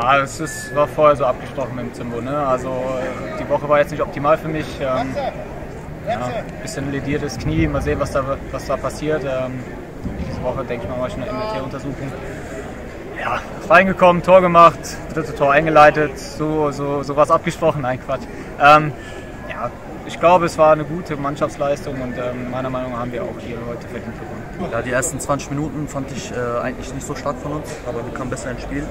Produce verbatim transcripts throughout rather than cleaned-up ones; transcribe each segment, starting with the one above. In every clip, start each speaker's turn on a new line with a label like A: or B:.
A: Ja, es ist, war vorher so abgesprochen mit dem Zimbo. Ne? Also die Woche war jetzt nicht optimal für mich. Ähm, ja, bisschen lediertes Knie, mal sehen, was da, was da passiert. Ähm, diese Woche denke ich mal, mache ich eine M R T-Untersuchung. Ja, reingekommen, Tor gemacht, dritte Tor eingeleitet, so, so, so was abgesprochen, nein Quatsch. Ähm, ja, ich glaube, es war eine gute Mannschaftsleistung und ähm, meiner Meinung nach haben wir auch hier heute verdient gewonnen.
B: Ja, die ersten zwanzig Minuten fand ich äh, eigentlich nicht so stark von uns, aber wir kamen besser ins Spiel.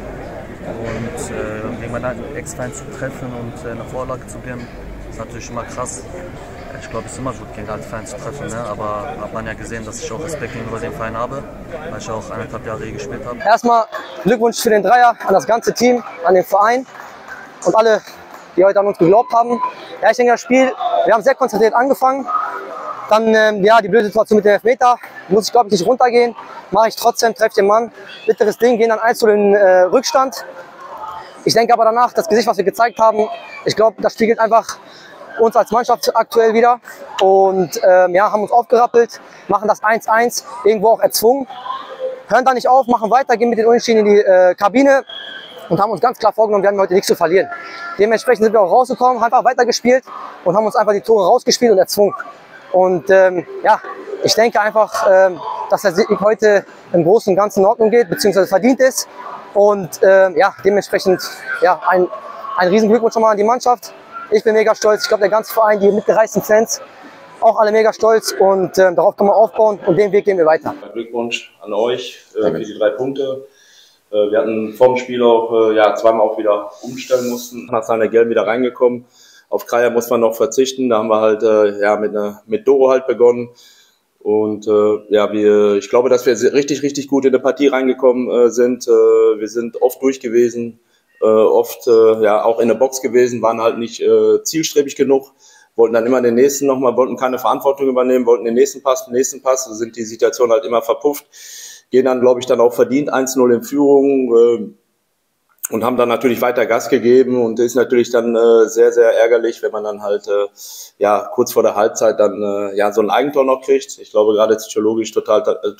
B: Und äh, gegen meinen Ex-Verein zu treffen und äh, eine Vorlage zu geben, ist natürlich immer krass. Ich glaube, es ist immer gut, gegen alte Vereine zu treffen, ne? Aber hat man ja gesehen, dass ich auch Respekt gegenüber dem Verein habe, weil ich auch eineinhalb Jahre hier gespielt habe.
C: Erstmal Glückwunsch für den Dreier an das ganze Team, an den Verein und alle, die heute an uns geglaubt haben. Ja, ich denke, das Spiel, wir haben sehr konzentriert angefangen. Dann, ähm, ja, die blöde Situation mit dem Elfmeter, muss ich glaube ich nicht runtergehen, mache ich trotzdem, treffe den Mann, bitteres Ding, gehen dann eins zu den äh, Rückstand. Ich denke aber danach, das Gesicht, was wir gezeigt haben, ich glaube, das spiegelt einfach uns als Mannschaft aktuell wieder und ähm, ja, haben uns aufgerappelt, machen das eins eins, irgendwo auch erzwungen, hören da nicht auf, machen weiter, gehen mit den Unentschieden in die äh, Kabine und haben uns ganz klar vorgenommen, wir haben heute nichts zu verlieren. Dementsprechend sind wir auch rausgekommen, haben einfach weitergespielt und haben uns einfach die Tore rausgespielt und erzwungen. Und ähm, ja, ich denke einfach, ähm, dass der Sieg heute im Großen und Ganzen in Ordnung geht, beziehungsweise verdient ist. Und ähm, ja, dementsprechend ja, ein, ein riesen Glückwunsch schon mal an die Mannschaft. Ich bin mega stolz, ich glaube der ganze Verein, die mitgereisten Fans, auch alle mega stolz und ähm, darauf kann man aufbauen und den Weg gehen wir weiter.
D: Glückwunsch an euch äh, für die drei Punkte. Äh, wir hatten vor dem Spiel auch äh, ja, zweimal auch wieder umstellen mussten. Nach seiner Gelb wieder reingekommen. Auf Kreier muss man noch verzichten. Da haben wir halt äh, ja, mit, einer, mit Doro halt begonnen. Und äh, ja, wir, ich glaube, dass wir richtig, richtig gut in die Partie reingekommen äh, sind. Äh, wir sind oft durch gewesen, äh, oft äh, ja auch in der Box gewesen, waren halt nicht äh, zielstrebig genug, wollten dann immer den nächsten nochmal, wollten keine Verantwortung übernehmen, wollten den nächsten Pass, den nächsten Pass, so sind die Situationen halt immer verpufft. Gehen dann, glaube ich, dann auch verdient eins null in Führung. Äh, Und haben dann natürlich weiter Gas gegeben und ist natürlich dann äh, sehr, sehr ärgerlich, wenn man dann halt äh, ja kurz vor der Halbzeit dann äh, ja so ein Eigentor noch kriegt. Ich glaube gerade psychologisch total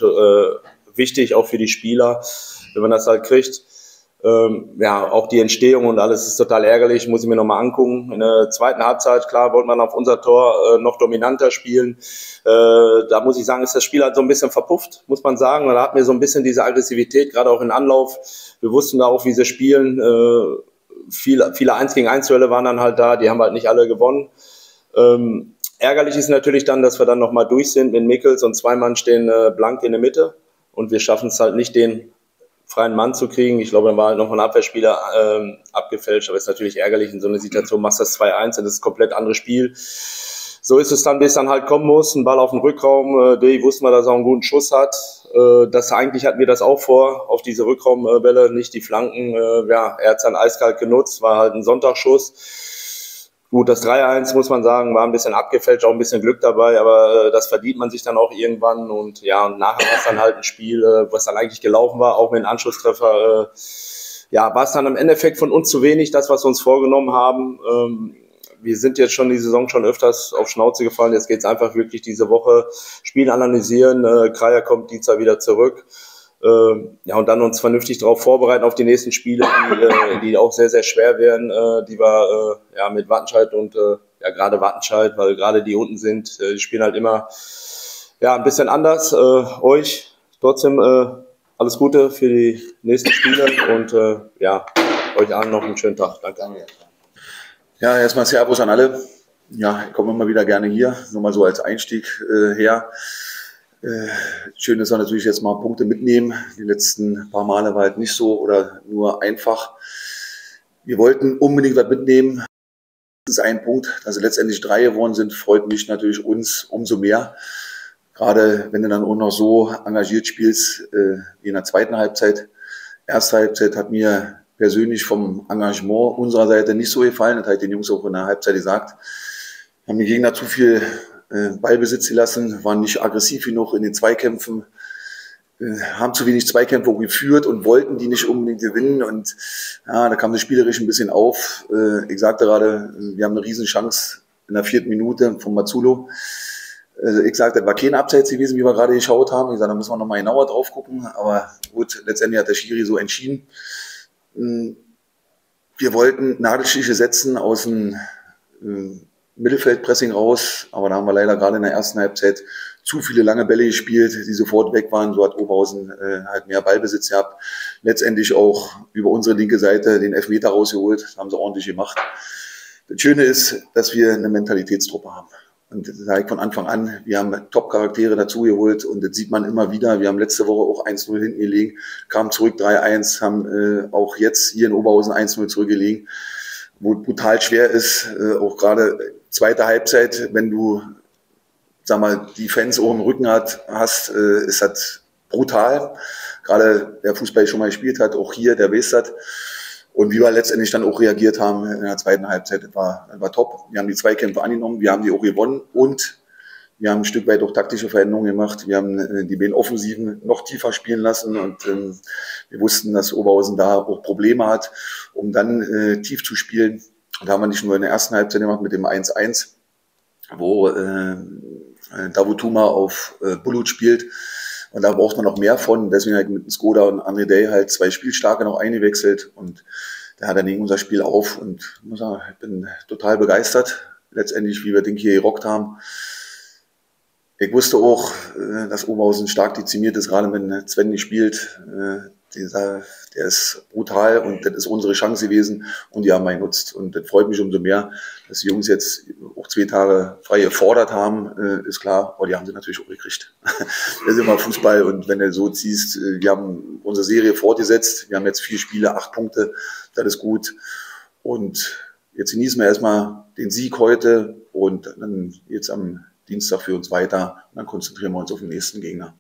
D: äh, wichtig, auch für die Spieler, wenn man das halt kriegt. Ähm, ja, auch die Entstehung und alles ist total ärgerlich, muss ich mir nochmal angucken. In der zweiten Halbzeit, klar, wollte man auf unser Tor äh, noch dominanter spielen. Äh, da muss ich sagen, ist das Spiel halt so ein bisschen verpufft, muss man sagen. Da hatten wir so ein bisschen diese Aggressivität, gerade auch in Anlauf. Wir wussten da auch, wie sie spielen. Äh, viele viele eins gegen eins Duelle waren dann halt da, die haben halt nicht alle gewonnen. Ähm, ärgerlich ist natürlich dann, dass wir dann nochmal durch sind mit Mickels und zwei Mann stehen äh, blank in der Mitte. Und wir schaffen es halt nicht, den freien Mann zu kriegen. Ich glaube, dann war halt noch ein Abwehrspieler ähm, abgefälscht, aber ist natürlich ärgerlich in so einer Situation, machst das zwei eins und das ist ein komplett anderes Spiel. So ist es dann, bis dann halt kommen muss, ein Ball auf den Rückraum. Äh, Dei wusste man, dass er einen guten Schuss hat. Äh, das eigentlich hatten wir das auch vor, auf diese Rückraumbälle, nicht die Flanken. Äh, ja, er hat es dann eiskalt genutzt, war halt ein Sonntagsschuss. Gut, das drei eins, muss man sagen, war ein bisschen abgefälscht, auch ein bisschen Glück dabei, aber äh, das verdient man sich dann auch irgendwann. Und ja, und nachher war es dann halt ein Spiel, äh, was dann eigentlich gelaufen war, auch mit einem Anschlusstreffer. Äh, ja, war es dann im Endeffekt von uns zu wenig, das, was wir uns vorgenommen haben. Ähm, wir sind jetzt schon die Saison schon öfters auf Schnauze gefallen. Jetzt geht es einfach wirklich diese Woche Spiel analysieren. Äh, Kreier kommt Dienstag wieder zurück. Ähm, ja, und dann uns vernünftig darauf vorbereiten auf die nächsten Spiele, die, äh, die auch sehr, sehr schwer werden, äh, die wir äh, ja, mit Wattenscheid und äh, ja, gerade Wattenscheid, weil gerade die unten sind, äh, die spielen halt immer ja, ein bisschen anders. Äh, euch trotzdem äh, alles Gute für die nächsten Spiele und äh, ja, euch allen noch einen schönen Tag. Danke.
E: Ja, erstmal Servus an alle. Ja, ich komme immer wieder gerne hier, nur mal so als Einstieg äh, her. Äh, schön, dass wir natürlich jetzt mal Punkte mitnehmen. Die letzten paar Male war halt nicht so oder nur einfach. Wir wollten unbedingt was mitnehmen. Das ist ein Punkt, dass sie letztendlich drei geworden sind, freut mich natürlich uns umso mehr. Gerade wenn du dann auch noch so engagiert spielst äh, wie in der zweiten Halbzeit. Erste Halbzeit hat mir persönlich vom Engagement unserer Seite nicht so gefallen. Das habe ich den Jungs auch in der Halbzeit gesagt. Wir haben die Gegner zu viel Ballbesitz gelassen, waren nicht aggressiv genug in den Zweikämpfen, haben zu wenig Zweikämpfe geführt und wollten die nicht unbedingt gewinnen. Und ja, da kam das spielerisch ein bisschen auf. Ich sagte gerade, wir haben eine Riesenchance in der vierten Minute von Mazzulo. Ich sagte, das war kein Abseits gewesen, wie wir gerade geschaut haben. Ich sagte, da müssen wir nochmal genauer drauf gucken. Aber gut, letztendlich hat der Schiri so entschieden. wir wollten Nadelstiche setzen aus dem äh, Mittelfeldpressing raus, aber da haben wir leider gerade in der ersten Halbzeit zu viele lange Bälle gespielt, die sofort weg waren. So hat Oberhausen äh, halt mehr Ballbesitz gehabt. Letztendlich auch über unsere linke Seite den Elfmeter rausgeholt. Das haben sie ordentlich gemacht. Das Schöne ist, dass wir eine Mentalitätstruppe haben. Und das sage ich von Anfang an, wir haben Top-Charaktere dazugeholt und das sieht man immer wieder. Wir haben letzte Woche auch eins null hinten gelegen, kamen zurück drei eins, haben äh, auch jetzt hier in Oberhausen eins null zurückgelegen, wo brutal schwer ist, äh, auch gerade zweite Halbzeit, wenn du, sag mal, die Fans auch im Rücken hat, hast, äh, ist das brutal. Gerade der Fußball schon mal gespielt hat, auch hier, der weiß das. Und wie wir letztendlich dann auch reagiert haben in der zweiten Halbzeit, das war, das war top. Wir haben die Zweikämpfe angenommen, wir haben die auch gewonnen und wir haben ein Stück weit auch taktische Veränderungen gemacht. Wir haben äh, die beiden Offensiven noch tiefer spielen lassen und ähm, wir wussten, dass Oberhausen da auch Probleme hat, um dann äh, tief zu spielen. Und da haben wir nicht nur in der ersten Halbzeit gemacht mit dem eins eins, wo äh, Davutuma auf äh, Bulut spielt. Und da braucht man noch mehr von. Deswegen halt mit Skoda und André Day halt zwei Spielstarke noch eingewechselt. Und da hat er neben unser Spiel auf. Und ich muss sagen, ich bin total begeistert. Letztendlich, wie wir den hier gerockt haben. Ich wusste auch, dass Oberhausen stark dezimiert ist, gerade wenn Sven nicht spielt. Dieser, der ist brutal und das ist unsere Chance gewesen und die haben wir genutzt. Und das freut mich umso mehr, dass die Jungs jetzt auch zwei Tage frei gefordert haben, ist klar, aber die haben sie natürlich auch gekriegt. Das ist immer Fußball und wenn du so ziehst, wir haben unsere Serie fortgesetzt, wir haben jetzt vier Spiele, acht Punkte, das ist gut. Und jetzt genießen wir erstmal den Sieg heute und dann jetzt am Dienstag für uns weiter und dann konzentrieren wir uns auf den nächsten Gegner.